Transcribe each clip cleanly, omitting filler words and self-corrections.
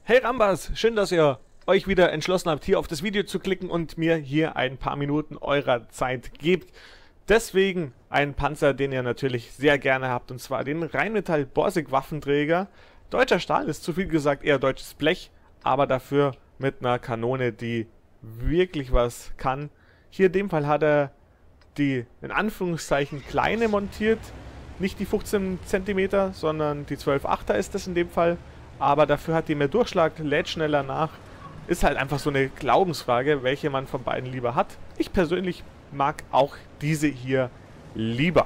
Hey Rambas, schön, dass ihr euch wieder entschlossen habt, hier auf das Video zu klicken und mir hier ein paar Minuten eurer Zeit gebt. Deswegen einen Panzer, den ihr natürlich sehr gerne habt, und zwar den Rheinmetall Borsig Waffenträger. Deutscher Stahl ist zu viel gesagt, eher deutsches Blech, aber dafür mit einer Kanone, die wirklich was kann. Hier in dem Fall hat er die, in Anführungszeichen, kleine montiert. Nicht die 15 cm, sondern die 12,8er ist das in dem Fall. Aber dafür hat die mehr Durchschlag, lädt schneller nach. Ist halt einfach so eine Glaubensfrage, welche man von beiden lieber hat. Ich persönlich mag auch diese hier lieber.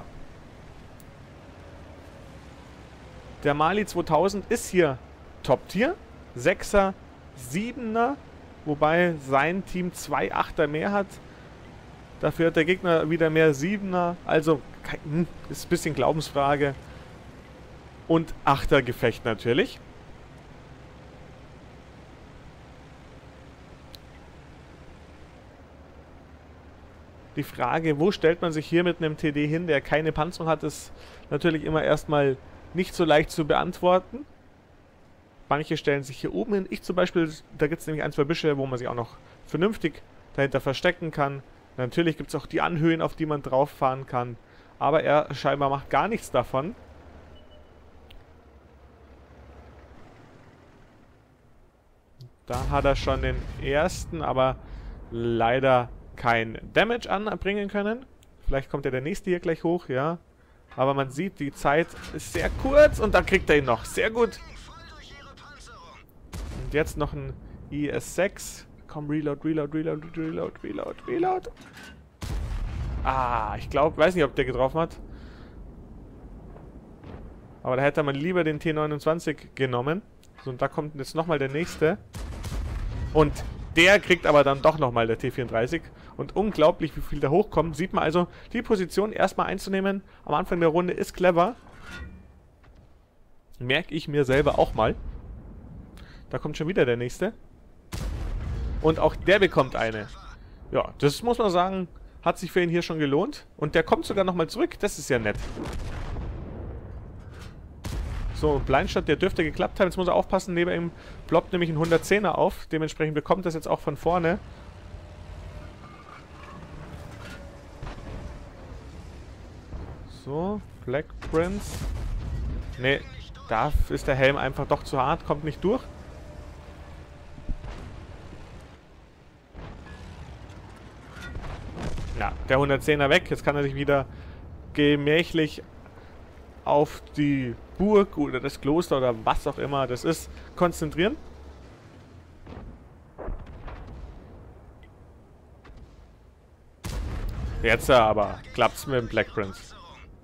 Der Mali 2000 ist hier Top-Tier. 6er, 7er, wobei sein Team 2 8er mehr hat. Dafür hat der Gegner wieder mehr 7er. Also ist ein bisschen Glaubensfrage. Und 8er Gefecht natürlich. Die Frage, wo stellt man sich hier mit einem TD hin, der keine Panzerung hat, ist natürlich immer erstmal nicht so leicht zu beantworten. Manche stellen sich hier oben hin. Ich zum Beispiel, da gibt es nämlich ein, zwei Büsche, wo man sich auch noch vernünftig dahinter verstecken kann. Natürlich gibt es auch die Anhöhen, auf die man drauf fahren kann. Aber er scheinbar macht gar nichts davon. Da hat er schon den ersten, aber leider kein Damage anbringen können. Vielleicht kommt ja der nächste hier gleich hoch, ja. Aber man sieht, die Zeit ist sehr kurz und dann kriegt er ihn noch. Sehr gut. Und jetzt noch ein IS-6. Komm, Reload. Ah, ich glaube, weiß nicht, ob der getroffen hat. Aber da hätte man lieber den T29 genommen. So, und da kommt jetzt nochmal der nächste. Und der kriegt aber dann doch nochmal der T34. Und unglaublich, wie viel da hochkommt. Sieht man also, die Position erstmal einzunehmen am Anfang der Runde ist clever. Merke ich mir selber auch mal. Da kommt schon wieder der nächste. Und auch der bekommt eine. Ja, das muss man sagen, hat sich für ihn hier schon gelohnt. Und der kommt sogar nochmal zurück. Das ist ja nett. So, Blindshot, der dürfte geklappt haben. Jetzt muss er aufpassen, neben ihm ploppt nämlich ein 110er auf. Dementsprechend bekommt das jetzt auch von vorne. So, Black Prince. Ne, da ist der Helm einfach doch zu hart, kommt nicht durch. Ja, der 110er weg. Jetzt kann er sich wieder gemächlich auf die Burg oder das Kloster oder was auch immer das ist, konzentrieren. Jetzt aber klappt's mit dem Black Prince.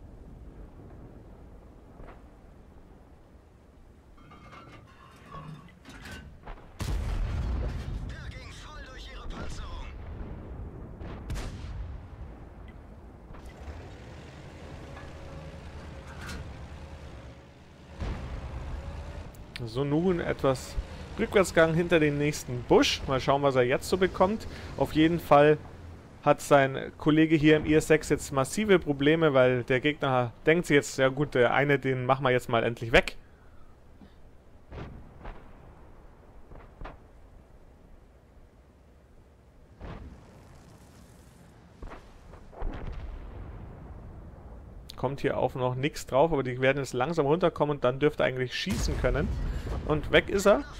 So, nun etwas Rückwärtsgang hinter den nächsten Busch. Mal schauen, was er jetzt so bekommt. Auf jeden Fall hat sein Kollege hier im IS-6 jetzt massive Probleme, weil der Gegner denkt sich jetzt, ja gut, der eine, den machen wir jetzt mal endlich weg. Kommt hier auch noch nichts drauf, aber die werden jetzt langsam runterkommen und dann dürfte er eigentlich schießen können. Und weg ist er.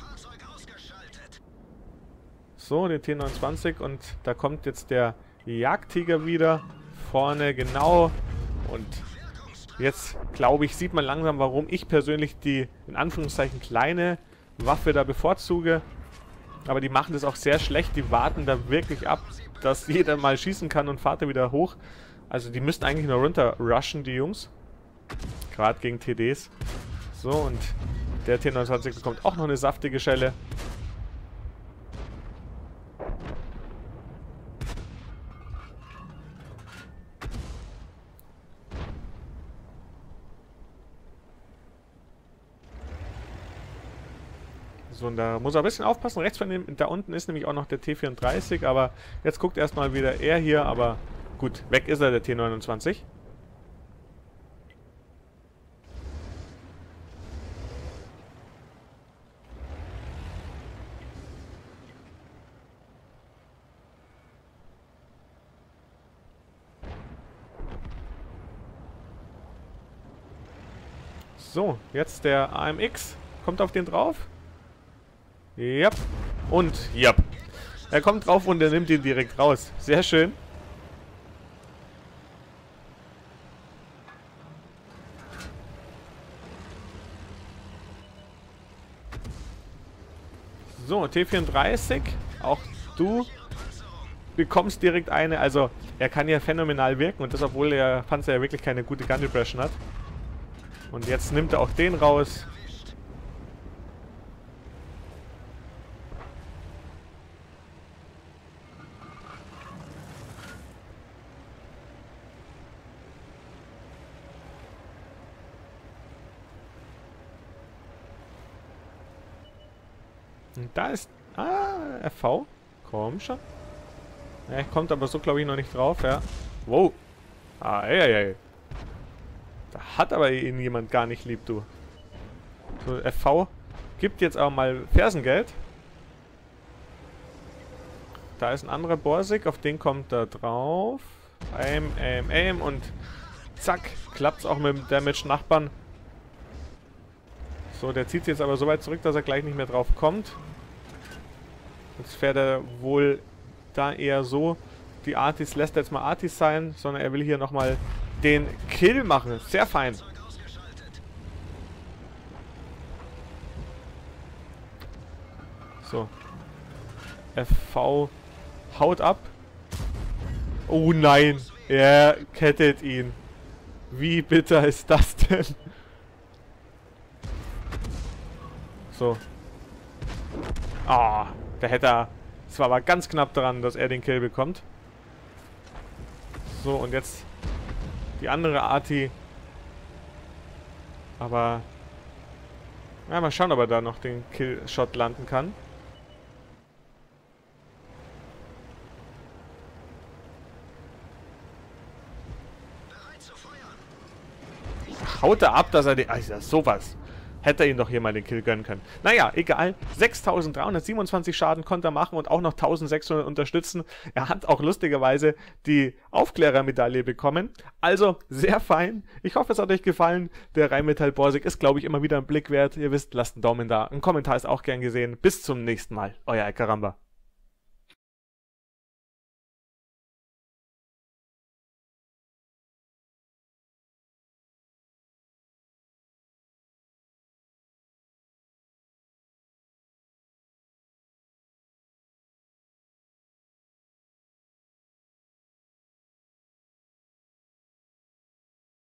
So, den T29 und da kommt jetzt der Jagdtiger wieder. Vorne genau. Und jetzt, glaube ich, sieht man langsam, warum ich persönlich die, in Anführungszeichen, kleine Waffe da bevorzuge. Aber die machen das auch sehr schlecht. Die warten da wirklich ab, dass jeder mal schießen kann und fahrt wieder hoch. Also die müssten eigentlich nur runter rushen, die Jungs. Gerade gegen TDs. So, und der T29 bekommt auch noch eine saftige Schelle. So, und da muss er ein bisschen aufpassen. Rechts von dem, da unten ist nämlich auch noch der T34, aber jetzt guckt erstmal wieder er hier, aber gut, weg ist er, der T29. So, jetzt der AMX. Kommt auf den drauf. Yep. Und yep. Er kommt drauf und er nimmt ihn direkt raus. Sehr schön. So, T34. Auch du bekommst direkt eine. Also, er kann ja phänomenal wirken. Und das, obwohl der Panzer ja wirklich keine gute Gun Depression hat. Und jetzt nimmt er auch den raus. Und da ist... Ah, RV. Komm schon. Ja, kommt aber so, glaube ich, noch nicht drauf, ja. Wow. Ah, ey. Da hat aber ihn jemand gar nicht lieb, du. So, FV gibt jetzt auch mal Fersengeld. Da ist ein anderer Borsig, auf den kommt er drauf. Aim und zack, klappt's auch mit dem Damage-Nachbarn. So, der zieht sich jetzt aber so weit zurück, dass er gleich nicht mehr drauf kommt. Jetzt fährt er wohl da eher so. Die Artis lässt er jetzt mal Artis sein, sondern er will hier nochmal den Kill machen. Sehr fein. So. FV haut ab. Oh nein. Er kettet ihn. Wie bitter ist das denn? So. Ah, da hätte er... Es war aber ganz knapp dran, dass er den Kill bekommt. So, und jetzt die andere Arti. Aber... Ja, mal schauen, ob er da noch den Killshot landen kann. Haut er ab, dass er den... Also, sowas. Hätte er ihn doch hier mal den Kill gönnen können. Naja, egal. 6.327 Schaden konnte er machen und auch noch 1.600 unterstützen. Er hat auch lustigerweise die Aufklärermedaille bekommen. Also, sehr fein. Ich hoffe, es hat euch gefallen. Der Rheinmetall Borsig ist, glaube ich, immer wieder ein Blick wert. Ihr wisst, lasst einen Daumen da. Ein Kommentar ist auch gern gesehen. Bis zum nächsten Mal. Euer Karamba.